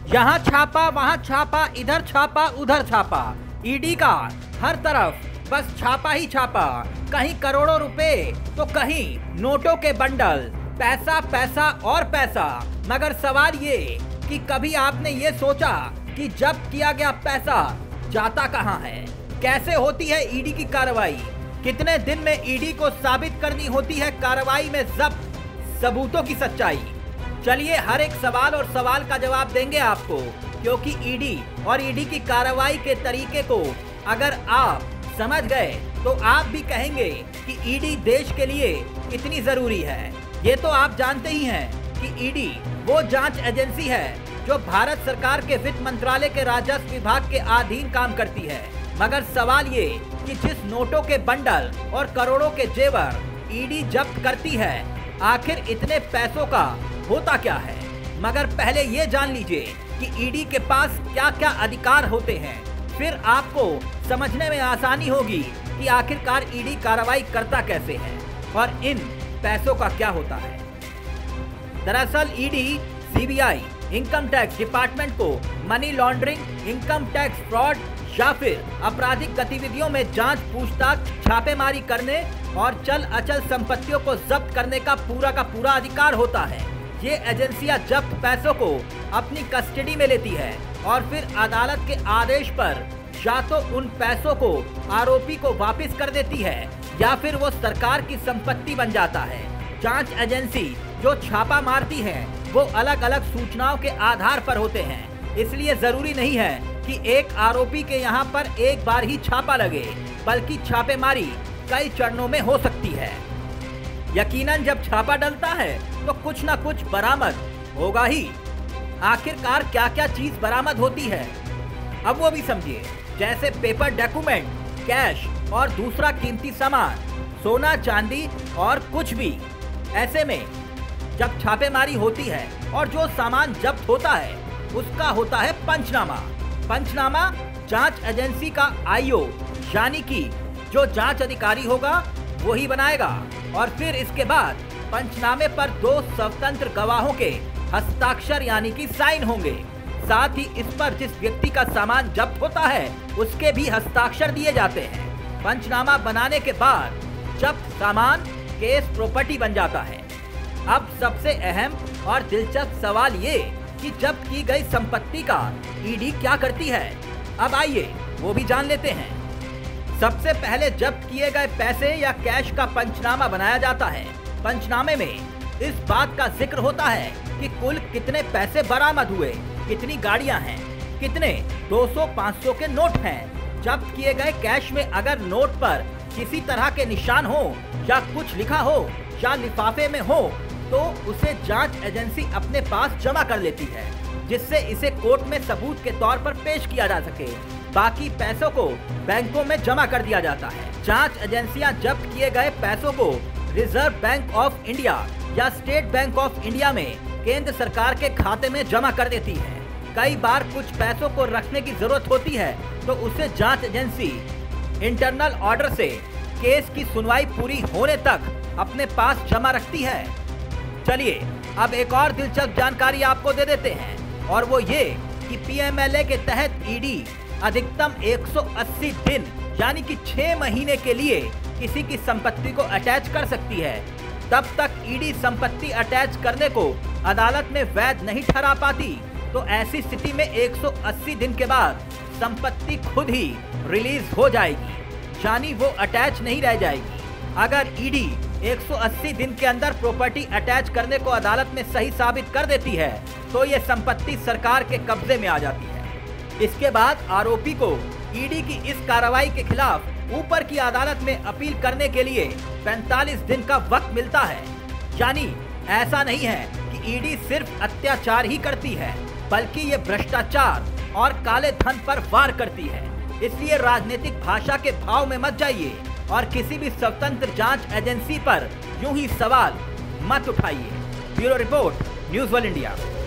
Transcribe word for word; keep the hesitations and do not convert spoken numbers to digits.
यहाँ छापा, वहाँ छापा, इधर छापा, उधर छापा। ईडी का हर तरफ बस छापा ही छापा। कहीं करोड़ों रुपए तो कहीं नोटों के बंडल। पैसा पैसा और पैसा। मगर सवाल ये कि कभी आपने ये सोचा कि जब्त किया गया पैसा जाता कहाँ है? कैसे होती है ईडी की कार्रवाई? कितने दिन में ईडी को साबित करनी होती है कार्रवाई में जब्त सबूतों की सच्चाई? चलिए हर एक सवाल और सवाल का जवाब देंगे आपको, क्योंकि ईडी और ईडी की कार्रवाई के तरीके को अगर आप समझ गए तो आप भी कहेंगे कि ईडी देश के लिए कितनी जरूरी है। ये तो आप जानते ही हैं कि ईडी वो जांच एजेंसी है जो भारत सरकार के वित्त मंत्रालय के राजस्व विभाग के अधीन काम करती है। मगर सवाल ये कि जिस नोटों के बंडल और करोड़ों के जेवर ईडी जब्त करती है, आखिर इतने पैसों का होता क्या है? मगर पहले ये जान लीजिए कि ईडी के पास क्या क्या अधिकार होते हैं, फिर आपको समझने में आसानी होगी कि आखिरकार ईडी कार्रवाई करता कैसे है और इन पैसों का क्या होता है। दरअसल ED, CBI, income tax department को money laundering, income tax fraud या फिर आपराधिक गतिविधियों में जांच, पूछताछ, छापेमारी करने और चल अचल संपत्तियों को जब्त करने का पूरा का पूरा अधिकार होता है। ये एजेंसियां जब्त पैसों को अपनी कस्टडी में लेती है और फिर अदालत के आदेश पर या तो उन पैसों को आरोपी को वापस कर देती है या फिर वो सरकार की संपत्ति बन जाता है। जांच एजेंसी जो छापा मारती है वो अलग अलग सूचनाओं के आधार पर होते हैं, इसलिए जरूरी नहीं है कि एक आरोपी के यहाँ पर एक बार ही छापा लगे, बल्कि छापेमारी कई चरणों में हो सकती है। यकीनन जब छापा डलता है तो कुछ न कुछ बरामद होगा ही। आखिरकार क्या क्या चीज बरामद होती है अब वो भी समझिए, जैसे पेपर डॉक्यूमेंट, कैश और दूसरा कीमती सामान, सोना चांदी और कुछ भी। ऐसे में जब छापेमारी होती है और जो सामान जब्त होता है उसका होता है पंचनामा। पंचनामा जांच एजेंसी का आईओ यानी कि जो जांच अधिकारी होगा वही बनाएगा और फिर इसके बाद पंचनामे पर दो स्वतंत्र गवाहों के हस्ताक्षर यानी कि साइन होंगे। साथ ही इस पर जिस व्यक्ति का सामान जब्त होता है उसके भी हस्ताक्षर दिए जाते हैं। पंचनामा बनाने के बाद जब्त सामान केस प्रॉपर्टी बन जाता है। अब सबसे अहम और दिलचस्प सवाल ये कि जब्त की गई संपत्ति का ईडी क्या करती है? अब आइए वो भी जान लेते हैं। सबसे पहले जब्त किए गए पैसे या कैश का पंचनामा बनाया जाता है। पंचनामे में इस बात का जिक्र होता है कि कुल कितने पैसे बरामद हुए, कितनी गाड़ियां हैं, कितने दो सौ पाँच सौ के नोट हैं। जब्त किए गए कैश में अगर नोट पर किसी तरह के निशान हो या कुछ लिखा हो या लिफाफे में हो तो उसे जांच एजेंसी अपने पास जमा कर लेती है, जिससे इसे कोर्ट में सबूत के तौर पर पेश किया जा सके। बाकी पैसों को बैंकों में जमा कर दिया जाता है। जांच एजेंसियां जब्त किए गए पैसों को रिजर्व बैंक ऑफ इंडिया या स्टेट बैंक ऑफ इंडिया में केंद्र सरकार के खाते में जमा कर देती है। कई बार कुछ पैसों को रखने की जरूरत होती है तो उसे जांच एजेंसी इंटरनल ऑर्डर से केस की सुनवाई पूरी होने तक अपने पास जमा रखती है। चलिए अब एक और दिलचस्प जानकारी आपको दे देते हैं और वो ये कि पीएमएलए के तहत ईडी अधिकतम एक सौ अस्सी दिन यानी कि छह महीने के लिए किसी की संपत्ति को अटैच कर सकती है। तब तक ईडी संपत्ति अटैच करने को अदालत में वैध नहीं ठहरा पाती, तो ऐसी स्थिति में एक सौ अस्सी दिन के बाद संपत्ति खुद ही रिलीज हो जाएगी, यानी वो अटैच नहीं रह जाएगी। अगर ईडी एक सौ अस्सी दिन के अंदर प्रॉपर्टी अटैच करने को अदालत में सही साबित कर देती है तो ये संपत्ति सरकार के कब्जे में आ जाती है। इसके बाद आरोपी को ईडी की इस कार्रवाई के खिलाफ ऊपर की अदालत में अपील करने के लिए पैंतालीस दिन का वक्त मिलता है। यानी ऐसा नहीं है कि ईडी सिर्फ अत्याचार ही करती है, बल्कि ये भ्रष्टाचार और काले धन पर वार करती है। इसलिए राजनीतिक भाषा के भाव में मत जाइए और किसी भी स्वतंत्र जांच एजेंसी पर यूं ही सवाल मत उठाइए। Bureau report, news world India.